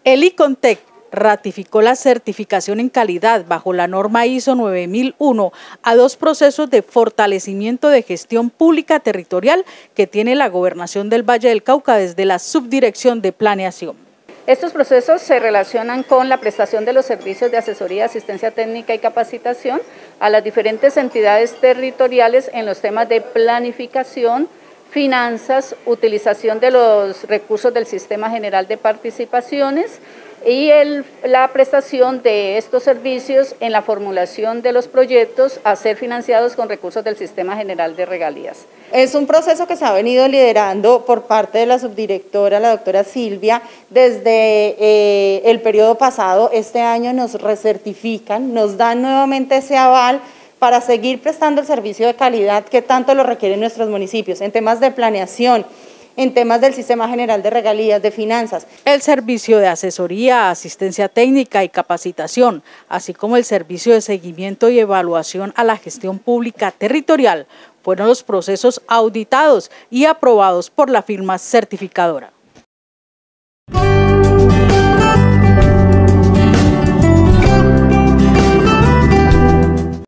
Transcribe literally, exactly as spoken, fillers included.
El ICONTEC ratificó la certificación en calidad bajo la norma I S O nueve mil uno a dos procesos de fortalecimiento de gestión pública territorial que tiene la Gobernación del Valle del Cauca desde la Subdirección de Planeación. Estos procesos se relacionan con la prestación de los servicios de asesoría, asistencia técnica y capacitación a las diferentes entidades territoriales en los temas de planificación, finanzas, utilización de los recursos del Sistema General de Participaciones y el, la prestación de estos servicios en la formulación de los proyectos a ser financiados con recursos del Sistema General de Regalías. Es un proceso que se ha venido liderando por parte de la subdirectora, la doctora Silvia, desde eh, el periodo pasado. Este año nos recertifican, nos dan nuevamente ese aval para seguir prestando el servicio de calidad que tanto lo requieren nuestros municipios, en temas de planeación, en temas del Sistema General de Regalías, de finanzas. El servicio de asesoría, asistencia técnica y capacitación, así como el servicio de seguimiento y evaluación a la gestión pública territorial, fueron los procesos auditados y aprobados por la firma certificadora.